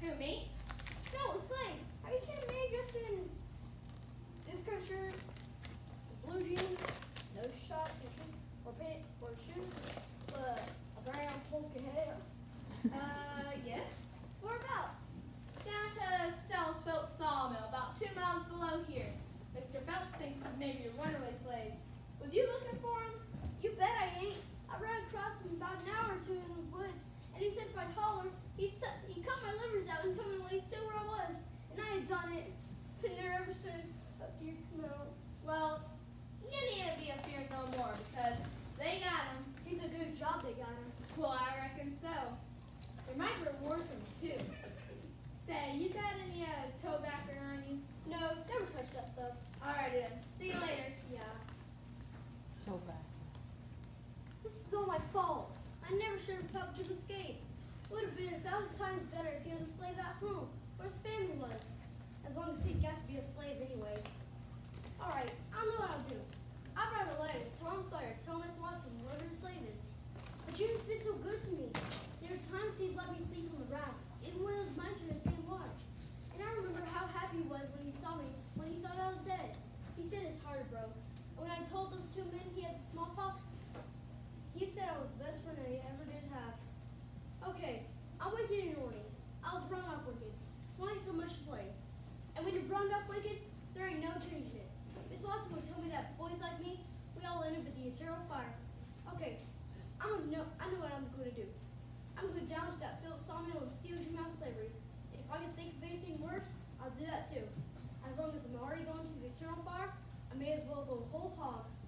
Who, me? No, a slave. Have you seen a man dressed in this kind of shirt, blue jeans, no shot, or pants, or shoes, but a brown polka hat? Yes. Whereabouts? Down to Sal's Phelps Sawmill, about 2 miles below here. Mr. Phelps thinks he's maybe a runaway slave. Was you looking for him? You bet I ain't. I ran across him about an hour or two in the woods, and he said if I'd holler, he cut my livers out and told me to lay still where I was. And I had done it. Been there ever since. Well, you need to be afeared no more because they got him. He's a good job they got him. Well, I reckon so. They might reward him too. Say, you got any tobacco on you? No, never touch that stuff. Alright then. See you later. Yeah. Tobacco. This is all my fault. I never should have helped him escape. It would have been 1,000 times better if he was a slave at home, where his family was. As long as he got to be a slave anyway. Alright, I know what I'll do. I'll write a letter to Tom Sawyer, tell Miss Watson what her slave is. But you've been so good to me. There are times he'd let me sleep on the rafts, even when it was my turn to stay and watch. And I remember how happy he was when he saw me, when he thought I was dead. He said his heart broke. And when I told those 2 men he had the smallpox, he said I was the best friend I ever did have. Okay, I'm wicked and horny. I was brought up wicked, so I ain't so much to blame. And when you're brought up wicked, there ain't no changing it. Miss Watson would tell me that boys like me, we all end up in the eternal fire. Okay, I know what I'm going to do. I'm going down to that Phillips sawmill and steal Jim out of slavery. And if I can think of anything worse, I'll do that too. As long as I'm already going to the eternal fire, I may as well go whole hog.